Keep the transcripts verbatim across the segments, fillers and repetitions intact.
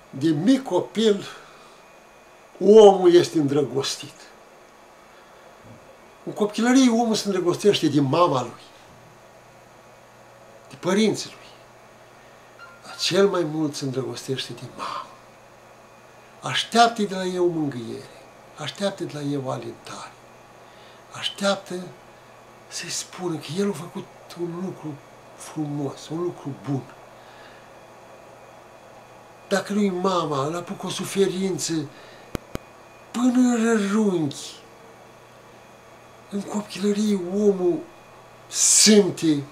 De mic copil, omul este îndrăgostit. În copilărie, omul se îndrăgostește de mama lui, de părinții lui. Dar cel mai mult se îndrăgostește de mamă. Așteaptă de la eu mângâiere, așteaptă de la eu alintare, așteaptă să-i spună că el a făcut un lucru frumos, un lucru bun. Dacă nu-i mama, îl apucă o suferință până în rărunchi. În copilărie omul simte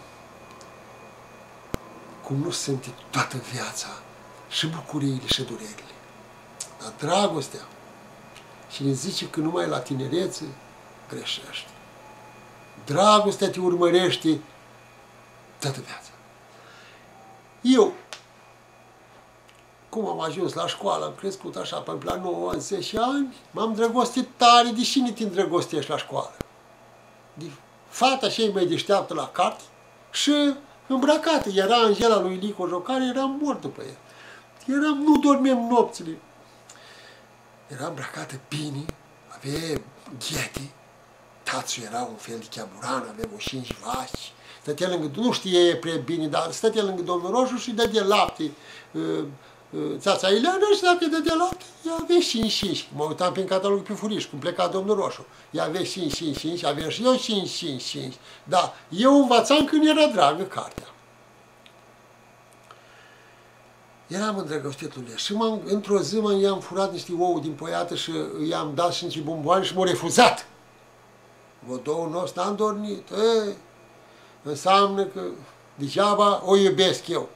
cum nu simte toată viața, și bucuriile și durerile. Dar dragostea, cine zice că numai la tinerețe, greșește. Dragostea te urmărește toată viața. Eu, cum am ajuns la școală, am crescut așa, până la nouă ani, zece ani, m-am drăgostit tare. De cine te îndrăgostești la școală? De fata cei mai deșteaptă la carte și îmbrăcată. Era Angela lui Lico Jocare, eram mort după el. Eram, nu dormeam nopțile. Era îmbrăcată bine, avea ghete, tațul era un fel de cheaburan, avea o cinci vaci. Stătea lângă, nu știe prea bine, dar stătea lângă domnul Roșu și dădea lapte. Țața Ileana, și dacă îi dădea lapte, ea avea cinci cinci. Mă uitam prin catalogul pe furiș, cum pleca domnul Roșu. Ea avea cinci cinci cinci, aveam și eu cinci cinci cinci. Da, eu învățam când era dragă cartea. Eram îndrăgostit lui și într-o zi i-am furat niște ouă din poiată și i-am dat și niște bomboane și m-a refuzat. Vă două noți n-am dormit. E, înseamnă că degeaba o iubesc eu.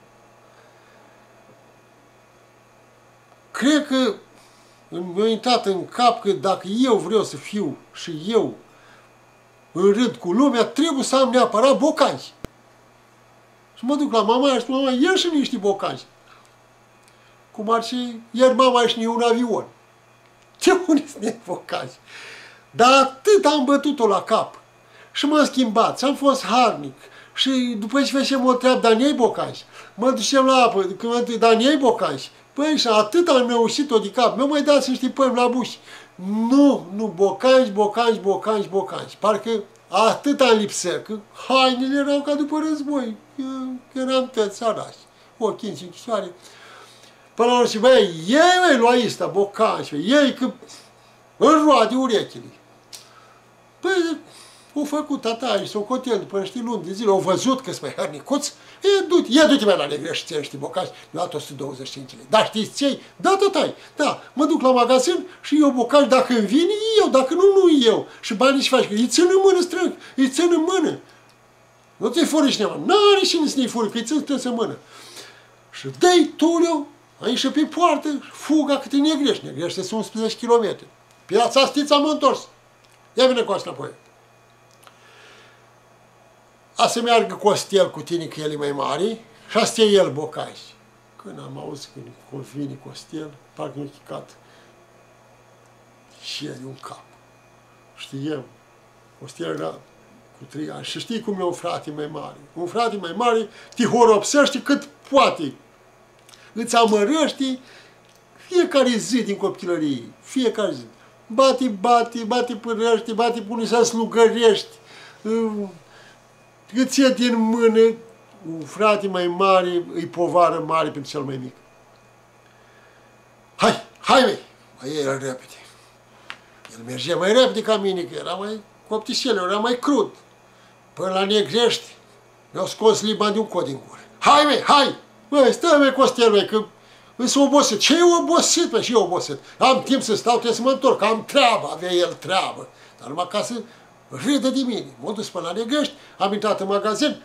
Cred că mi-a intrat în cap că dacă eu vreau să fiu și eu în râd cu lumea, trebuie să am neapărat bocanci. Și mă duc la mama și spun, mama, ia și niște bocanci. Cum ar fi, ieri mama și un avion. Ce unii sunt bocanci? Dar atât am bătut-o la cap. Și m-am schimbat, am fost harnic. Și după ce făceam o treabă, dar n-ai bocanci. Mă duceam la apă, când mă duc, dar n-ai bocanci. Păi și atât am neușit-o de cap. Mi-au mai dat niște pămi la buși. Nu, nu, bocanci, bocanci, bocanci, bocanci. Parcă atât am lipsă, că hainele erau ca după război. Eu eram tăți sărași, ochii în închisoare. Până la urmă și băi, ei, băi, lua ăsta, bocanci, ei, că îmi roade urechile. Păi, o făcut tata și s-o cotel după niște luni de zile, au văzut că-s mai hărnicuț, e, du-te, ia du-te mai la Negrești și ți-ai niște bocanci, mi-a luat o sută douăzeci și cinci lei. Da, știți ce-i? Da, tătai, da, mă duc la magazin și eu bocanci, dacă îmi vine, eu, dacă nu, nu eu. Și banii ce faci? Îi țin în mână strâng, îi țin în mână. Nu ți-i fură cineva, n-are cine să ne-i fură, că îi țin strâns în mână. Și dă-i Tuliu, a ieșit pe poartă, fuga câte Negrești. Negrești sunt unsprezece kilometri. Piața Stița am întors. Ia vine cu asta apoi. A să meargă Costel cu tine, că el e mai mare, și asta e el bocanci. Când am auzit că vine Costel, parcă mi-a chicat și el un cap. Știam, Costel era cu trei ani. Și știi cum e un frate mai mare. Un frate mai mare te horopsește cât poate. Îți amărăște fiecare zi din copilărie. Fiecare zi. Bate, bate, bate pânăște, bate până să slugărești. Îți ia din mână, un frate mai mare, îi povară mare pentru cel mai mic. Hai, hai, măi! Mai era repede. El mergea mai repede ca mine, că era mai coptișel, era mai crud. Până la Negrești, mi-au scos liba de un cod din gură. Hai, măi, hai! Măi, stă, măi, Costel, măi, că îs obosit. Ce e obosit, măi, și eu obosit. Am timp să stau, trebuie să mă întorc, am treabă, avea el treabă. Dar numai ca să râdă de mine. M-am dus până la Negrești, am intrat în magazin.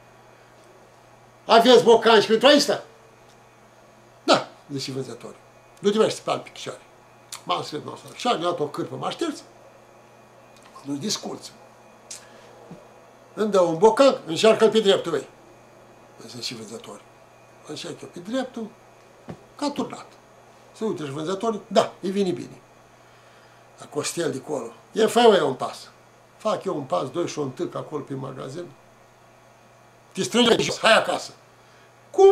Aveți bocanci pentru asta? Da, zice vânzătorul. Du-te mai să te palpi picioare. M-am sfârșit nostru la picioare, mi-a dat o cârpă, mă așterți. Nu-i disculță. Îmi dă un bocan, încearcă-l pe dreptul, vei. Zice vânzătorul. Încearcă pe dreptul, ca turnat. Se uite și vânzătorul, da, îi vine bine. La Costel de acolo. E, fă eu un pas. Fac eu un pas, doi și o întâc acolo pe magazin. Te strânge jos, hai acasă. Cum mă strângi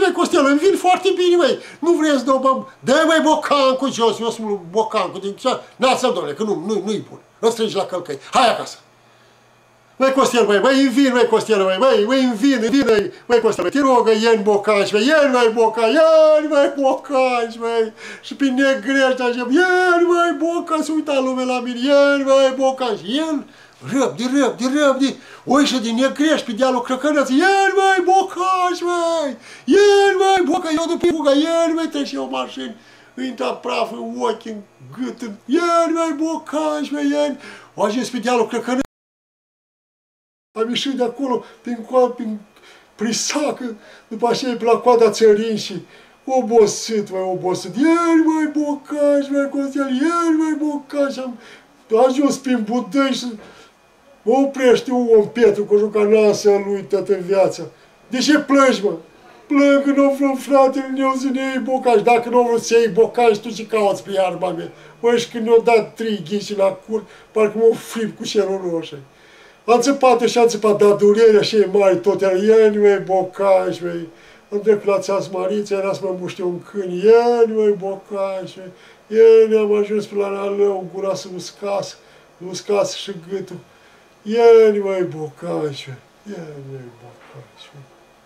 măi, Costel, îmi vin foarte bine, măi. Nu vrei să dau bă... Dă-i, măi, bocancul jos, eu sunt bocancul. Lasă-l, domnule, că nu, nu, nu-i bun. Îl strângi la călcăi. Hai acasă. Măi, Costel, măi, măi, îmi vin, măi, Costel, măi, măi, măi, îmi vin, îmi vin, măi, măi, Costel, te rogă, ieni bocanci, măi, ieni, măi, bocanci, ieni, măi, bocanci, măi, și pe negrești așa, ieni, măi, bocanci, se uita lumea la mine, ieni, măi, bocanci, el, răbdi, răbdi, răbdi, o ieșe din negrești pe dealul Crăcănății, ieni, măi, bocanci, măi, ieni, măi, bocanci, eu după fuga, ieni, măi, trece o mașină, îi intra praf în ochi, în gât, în, ieni, măi, bocanci, măi, ieni, o ajuns pe dealul Crăcănății. Am ieșit de acolo, prin coadă, prin prisacă, după aceea pe la coada țărin și obosit, mai obosit. Ieri, mai bocaș, mai Costel, ieri, mai bocaș. Am ajuns prin Budăi și mă oprește un om Petru cu jucanasă lui toată viața. De ce plângi, mă? Plâng că nu vreau fratele meu să ne iei bocaș. Dacă nu vreau să iei bocaș, tu ce cauți pe iarba mea? Mă, și când ne-au dat trei ghiși la cur, parcă m-au frip cu cerul roșu. Am țăpat și am țăpat, dar durerea și e mare tot, era ieni, măi, bocaș, măi. Am trecut la țeas Marița, era să mă muște un câini, ieni, măi, bocaș, măi. Ieni, am ajuns pe la Nalău, gura să uscasă, uscasă și gâtul. Ieni, măi, bocaș, măi, ieni, măi, bocaș, măi.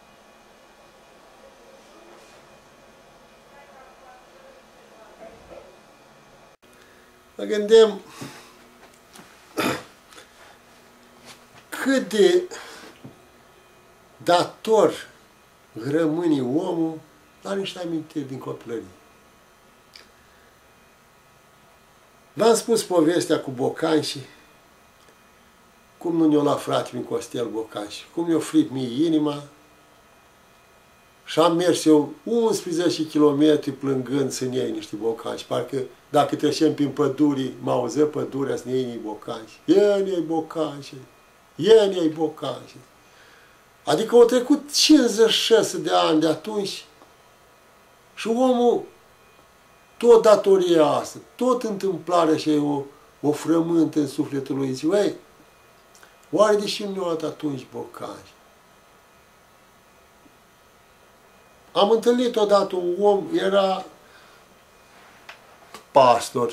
Mă gândeam cât de dator rămâne omul la niște amintiri din copilărie. V-am spus povestea cu bocanșii, cum nu ne-o luat frate min Costel bocanși, cum ne-o fript mie inima și am mers eu unsprezece kilometri plângând să-mi iei niște bocanși. Parcă dacă trecem prin pădurii, mă auză pădurea să ne iei niște bocanși. Iei bocanși. Ieni ai bocanci. Adică au trecut cincizeci și șase de ani de atunci și omul, tot datoria asta, tot întâmplarea și o, o frământă în sufletul lui. Zice, băi, oare de ce nu au luat atunci bocanci? Am întâlnit odată un om, era pastor.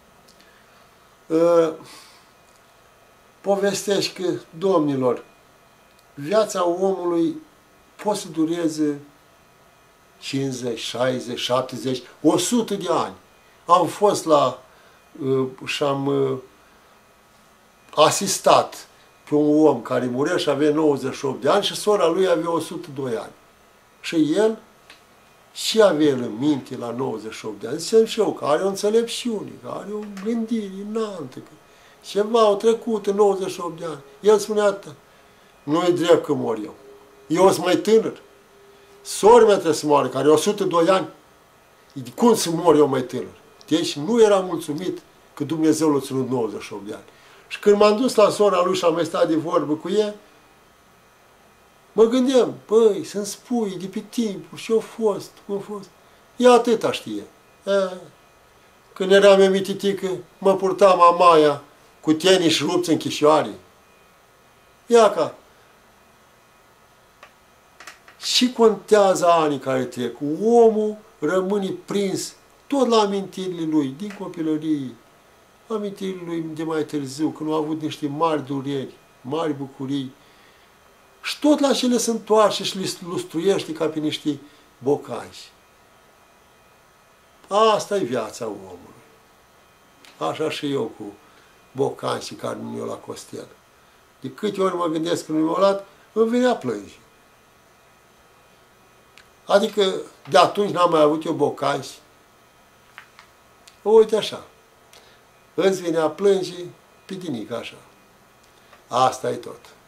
Uh, Povestești că, domnilor, viața omului poate să dureze cincizeci, șaizeci, șaptezeci, o sută de ani. Am fost la uh, și am uh, asistat pe un om care murea și avea nouăzeci și opt de ani și sora lui avea o sută doi ani. Și el și avea el în minte la nouăzeci și opt de ani. Ziceam și eu că are o înțelepciune, că are o gândire înaltă, că ceva au trecut în nouăzeci și opt de ani. El spunea atât. Nu e drept că mor eu. Eu sunt mai tânăr. Sora mea trebuie să moară, care are o sută doi ani. Cum să mor eu mai tânăr? Deci nu era mulțumit că Dumnezeu l-a ținut nouăzeci și opt de ani. Și când m-am dus la sora lui și am mai stat de vorbă cu ea, mă gândeam, băi, să-mi spui de pe timpul ce-a fost, cum a fost. Ea atâta știe. E, când eram eu mititică, mă purtam mamaia cu tenis rupți în chișoare. Ia ca. Și contează anii care trec. Omul rămâne prins tot la amintirile lui, din copilărie, amintirile lui de mai târziu, când a avut niște mari dureri, mari bucurii. Și tot la cele se întoarce și le lustruiește ca pe niște bocanci. Asta e viața omului. Așa și eu cu bocanci care nu mi-au la Costel. De câte ori mă gândesc că nu mi-au luat, îmi venea plânge. Adică de atunci n-am mai avut eu bocanci. Uite așa. Îți venea plânge pitinic așa. Asta e tot.